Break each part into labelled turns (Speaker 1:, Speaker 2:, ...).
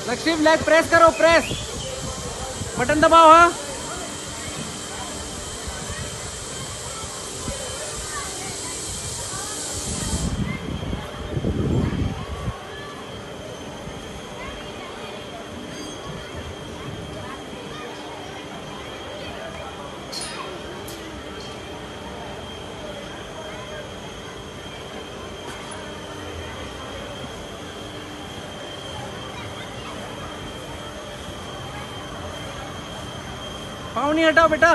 Speaker 1: Lakshmi leg press करो, press button दबाओ। हाँ पाँव नहीं हटाओ बेटा।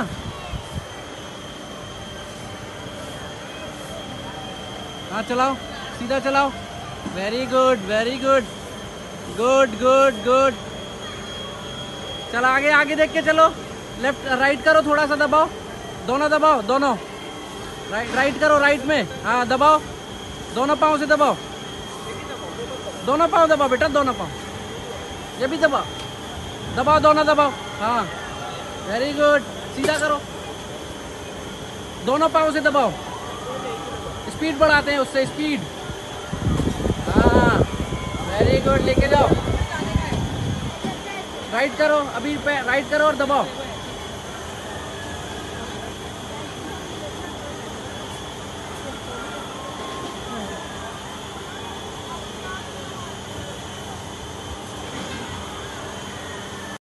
Speaker 1: हाँ चलाओ, सीधा चलाओ। Very good, very good, good good good. चलो आगे, आगे देख के चलो। लेफ्ट राइट करो, थोड़ा सा दबाओ, दोनों दबाओ, दोनों राइट राइट करो, राइट में। हाँ दबाओ, दोनों पाँव से दबाओ, दोनों पाँव दबाओ बेटा, दोनों पाँव। ये भी दबाओ, दबाओ दोनों दबाओ। हाँ वेरी गुड, सीधा करो, दोनों पाँव से दबाओ। स्पीड बढ़ाते हैं उससे, स्पीड। हाँ वेरी गुड, लेके जाओ। राइट करो, अभी पे राइट करो और दबाओ।